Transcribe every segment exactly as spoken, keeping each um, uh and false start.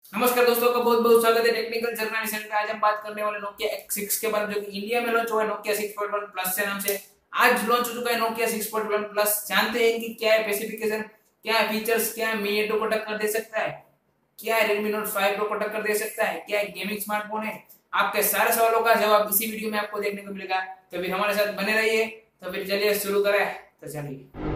नमस्कार दोस्तों का बहुत बहुत स्वागत है टेक्निकल जर्नल चैनल पे। आज हम बात करने वाले नोकिया एक्स सिक्स के बारे में, जो कि इंडिया में लॉन्च हुआ है Nokia six point one plus के नाम से। आज लॉन्च हो चुका है Nokia six point one plus. जानते हैं कि क्या है स्पेसिफिकेशन, क्या है फीचर्स, क्या है मी एट को टक्कर दे सकता है, क्या है Redmi Note फाइव Pro को टक्कर दे सकता है, क्या है गेमिंग स्मार्टफोन है। आपके सारे सवालों का जवाब इसी वीडियो में आपको देखने को मिलेगा, तो फिर हमारे साथ बने रहिए। तो फिर चलिए शुरू करें। तो चलिए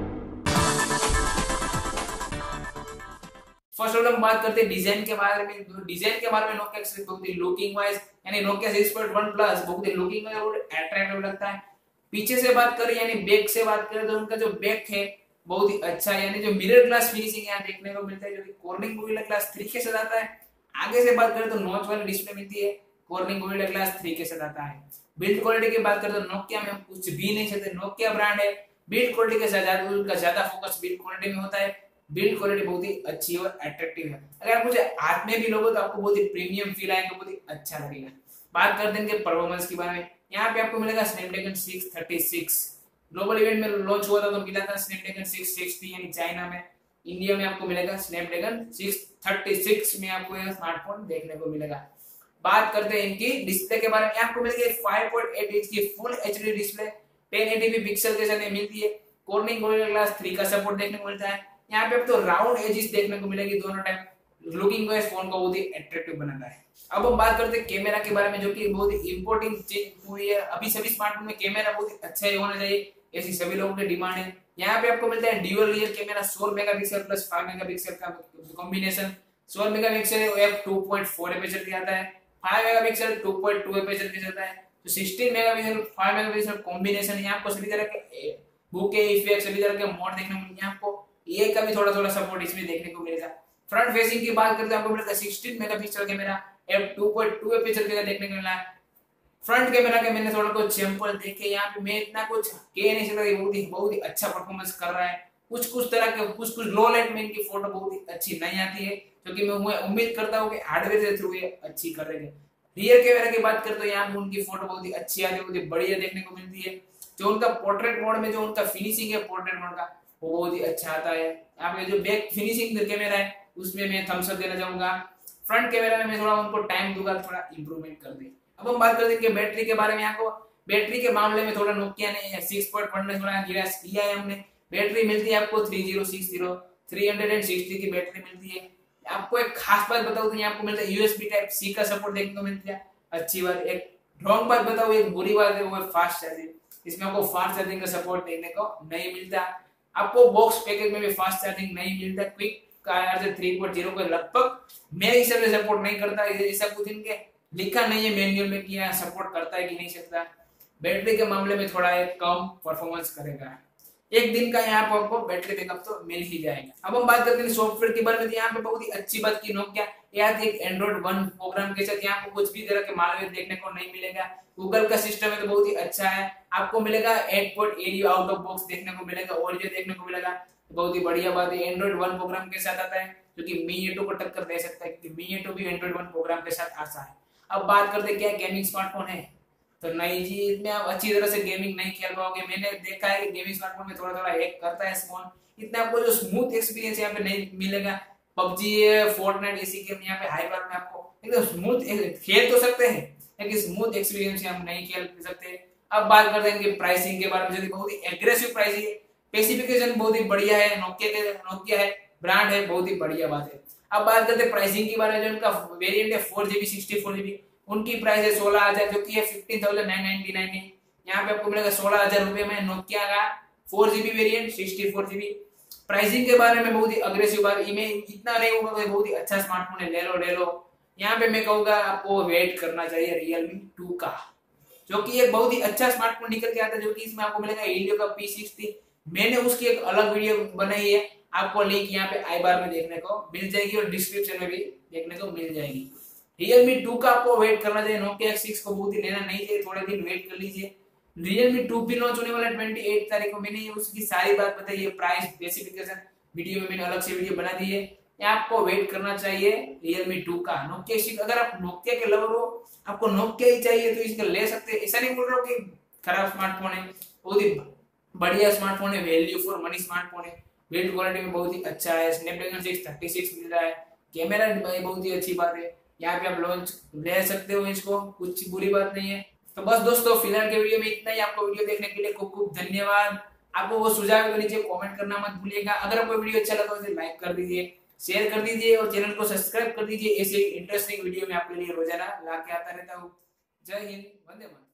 फर्स्ट ऑफ ऑल हम बात करते हैं डिजाइन के बारे में। डिजाइन के बारे में नोकिया सिक्स बहुत ही लुकिंग वाइज, यानी Nokia six point one plus बहुत ही लुकिंग वाइज और अट्रैक्टिव लगता है। पीछे से बात करें यानी बैक से बात करें तो उनका जो बैक है बहुत ही अच्छा है, यानी जो मिरर ग्लास फिनिशिंग यहाँ देखने को मिलता है, जो कि कॉर्निंग गोरिल्ला ग्लास थ्री के साथ आता है। आगे से बात करें तो नॉच वाली डिस्प्ले मिलती है, कॉर्निंग गोरिल्ला ग्लास थ्री के साथ आता है। बिल्ड क्वालिटी की बात करें तो नोकिया में हम कुछ भी नहीं चाहते, नोकिया ब्रांड है, बिल्ड क्वालिटी के साथ उनका ज्यादा फोकस बिल्ड क्वालिटी में होता है। बिल्ड क्वालिटी बहुत ही अच्छी और अट्रैक्टिव है। अगर आप मुझे हाथ में भी लोगे तो आपको बहुत ही प्रीमियम फील आएगा, बहुत ही अच्छा लगेगा। बात करते हैं इनके परफॉर्मेंस के बारे में। यहाँ पे आपको मिलेगा Snapdragon six thirty six. Global event में लॉन्च हुआ था तो मिला था स्नैपड्रैगन सिक्स सिक्सटी, यानी चाइना में। इंडिया में आपको मिलेगा स्नैपड्रैगन सिक्स थर्टी सिक्स में आपको यह स्मार्टफोन देखने को मिलेगा। बात करते हैं इनकी डिस्प्ले के बारे में। आपको मिलेगी फाइव पॉइंट एट इंच की full HD display, ten eighty p pixel के साथ मिलती है। कॉर्निंग गोरिल्ला ग्लास थ्री का सपोर्ट देखने को मिलता है। यहाँ पे आपको तो राउंड एजेस देखने को मिलेगी दोनों टाइम। लुकिंग वाइज फोन को बहुत ही अट्रैक्टिव बनाता है। अब हम बात करते हैं कैमरा के बारे में, जो कि बहुत ही इंपॉर्टेंट चीज हुई है। अभी सभी स्मार्टफोन में कैमरा बहुत ही अच्छा ही होना चाहिए, ऐसी सभी लोगों की डिमांड है। यहाँ पे आपको मिलता है ड्यूअल रियर कैमरा, सोलह मेगापिक्सल प्लस फाइव मेगापिक्सल का कॉम्बिनेशन। सोलह megapixel F two point four aperture के आता है, five megapixel two point two aperture के आता है। तो sixteen megapixel five megapixel combination. यहाँ आपको सभी तरह के बुके इफेक्ट, सभी तरह के मोड देखने को मिलेंगे। आपको ये का भी थोड़ा थोड़ा सपोर्ट इसमें देखने को मिलेगा। फ्रंट फेसिंग की बात करते हैं आपको मिलेगा sixteen megapixel camera, F two point two aperture के देखने को मिला है। फ्रंट कैमरा के मैंने थोड़ा कुछ सैंपल देखे, यहाँ पे मैं इतना कुछ कह नहीं सकता, बहुत ही बहुत ही अच्छा परफॉर्मेंस कर रहा है। कुछ कुछ तरह के कुछ कुछ लो लाइट में इनकी फोटो बहुत ही अच्छी नहीं आती है, क्योंकि मैं उम्मीद करता हूँ कि हार्डवेयर के थ्रू ये अच्छी कर रहे हैं। रियर कैमरा की बात करते हैं यहाँ पे उनकी फोटो बहुत ही अच्छी आती है, बहुत ही बढ़िया देखने को मिलती है। जो उनका पोर्ट्रेट मोड में जो उनका फिनिशिंग है पोर्ट्रेट मोड का, वो बहुत ही अच्छा आता है। आपके जो बैक फिनिशिंग कैमरा है उसमें मैं थम्स अप देना चाहूंगा। फ्रंट कैमरा में मैं थोड़ा उनको टाइम दूंगा, थोड़ा इंप्रूवमेंट कर दे। अब हम बात करते हैं कि बैटरी के बारे में। आपको बैटरी के मामले में थोड़ा नोकिया ने सिक्स पॉइंट वन में थोड़ा निराश किया है हमने। बैटरी मिलती है आपको three zero six zero three hundred and sixty की बैटरी मिलती है। आपको एक खास बात बताऊं तो यहाँ आपको मिलता है यूएसबी टाइप सी का सपोर्ट देखने को मिलता है, अच्छी बात। एक रॉन्ग बात बताऊं, एक बुरी बात है, वो है फास्ट चार्जिंग। इसमें आपको फास्ट चार्जिंग का सपोर्ट देखने को नहीं मिलता। आपको बॉक्स पैकेज में भी फास्ट चार्जिंग नहीं मिलता। Quick charger three point zero को लगभग मेरे हिसाब से सपोर्ट नहीं करता। ऐसा कुछ इनके लिखा नहीं है मैनुअल में कि यहाँ सपोर्ट करता है कि नहीं सकता। बैटरी के मामले में थोड़ा एक कम परफॉर्मेंस करेगा। एक दिन का यहाँ पर आपको बैटरी बैकअप तो मिल ही जाएगा। अब हम बात करते हैं सॉफ्टवेयर के बारे में। यहाँ पे बहुत ही अच्छी बात की नोकिया यहाँ एक एंड्रॉइड वन प्रोग्राम के साथ यहाँ पे कुछ भी तरह के मालवेयर देखने को नहीं मिलेगा। गूगल का सिस्टम है तो बहुत ही अच्छा है। आपको मिलेगा eight point eight out of box देखने को मिलेगा, ऑडियो देखने को मिलेगा, बहुत ही बढ़िया बात है। एंड्रॉइड वन प्रोग्राम के साथ आता है, जो कि मी एट को टक्कर दे सकता है, क्योंकि मी एट भी एंड्रॉइड वन प्रोग्राम के साथ आता है। अब बात करते हैं क्या गेमिंग स्मार्टफोन है, तो नहीं जी, इसमें आप अच्छी तरह से गेमिंग नहीं खेल पाओगे। मैंने देखा है कि गेमिंग स्मार्टफोन में थोड़ा थोड़ा हैक करता है स्मॉल, इतना आपको जो स्मूथ एक्सपीरियंस यहाँ पे नहीं मिलेगा। पबजी है, फोर्टनाइट, इसी गेम यहाँ पे हाइपर में आपको एकदम स्मूथ खेल तो सकते हैं, लेकिन स्मूथ एक्सपीरियंस हम नहीं खेल सकते। अब बात करते हैं कि प्राइसिंग के बारे में, जो बहुत ही एग्रेसिव प्राइसिंग है। स्पेसिफिकेशन बहुत ही बढ़िया है, नोकिया के नोकिया है ब्रांड है, बहुत ही बढ़िया बात है। अब बात करते हैं प्राइसिंग के बारे में। जो उनका वेरिएंट है four GB sixty four GB, उनकी प्राइस है सोलह हजार, जो कि है fifteen thousand nine ninety nine है। यहाँ पे आपको मिलेगा सोलह हजार रुपए में नोकिया का four GB variant sixty four GB. Pricing के बारे में बहुत ही अग्रेसिव बात, इमें इतना नहीं होगा कि बहुत ही अच्छा स्मार्टफोन है, ले लो ले लो। यहाँ पे मैं कहूंगा आपको वेट करना चाहिए रियलमी टू का, जो कि एक बहुत ही अच्छा स्मार्टफोन निकल के आता है, जो कि इसमें आपको मिलेगा हीलियो का पी सिक्सटी। मैंने उसकी एक अलग वीडियो बनाई है, आपको लिंक यहाँ पे आई बार में देखने को मिल जाएगी और डिस्क्रिप्शन में भी देखने को मिल जाएगी। रियलमी टू का आपको वेट करना चाहिए, नोकिया एक्स सिक्स को बहुत ही लेना नहीं चाहिए, थोड़े दिन वेट कर लीजिए। रियलमी टू भी लॉन्च होने वाला है ट्वेंटी एट तारीख को। मैंने उसकी सारी बात बताई है, प्राइस स्पेसिफिकेशन वीडियो में मैंने अलग से वीडियो बना दी है। आपको वेट करना चाहिए रियलमी टू का। नोकिया सिक्स, अगर आप नोकिया के लवर हो, आपको नोकिया ही चाहिए तो इसका ले सकते हैं। ऐसा नहीं बोल रहा हूँ कि खराब स्मार्टफोन है, बहुत ही बढ़िया स्मार्टफोन है, वैल्यू फॉर मनी स्मार्टफोन है। बिल्ड क्वालिटी में बहुत ही अच्छा है। स्नैपड्रैगन सिक्स थर्टी सिक्स मिल रहा है, कैमरा भाई बहुत ही अच्छी बात है, यहाँ पे आप लॉन्च ले सकते हो इसको, कुछ बुरी बात नहीं है। तो बस दोस्तों फिलहाल के वीडियो में इतना ही। आपको वीडियो देखने के लिए खूब खूब धन्यवाद। आपको वो सुझाव के नीचे कमेंट करना मत भूलिएगा। अगर आपको वीडियो अच्छा लगा तो इसे लाइक कर दीजिए, शेयर कर दीजिए और चैनल को सब्सक्राइब कर दीजिए। ऐसे इंटरेस्टिंग वीडियो में आपके लिए रोजाना ला के आता रहता हूँ। जय हिंद, वंदे मातरम।